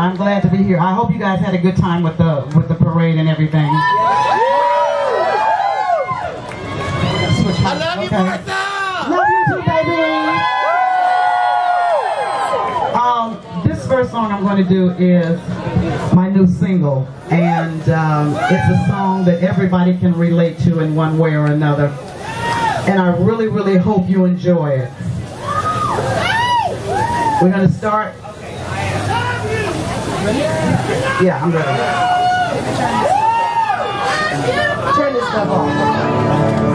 I'm glad to be here. I hope you guys had a good time with the parade and everything. I love you, Martha! Love you too, baby. This first song I'm going to do is my new single, and it's a song that everybody can relate to in one way or another. And I really, really hope you enjoy it. We're going to start. Yeah, I'm ready. Turn this stuff off.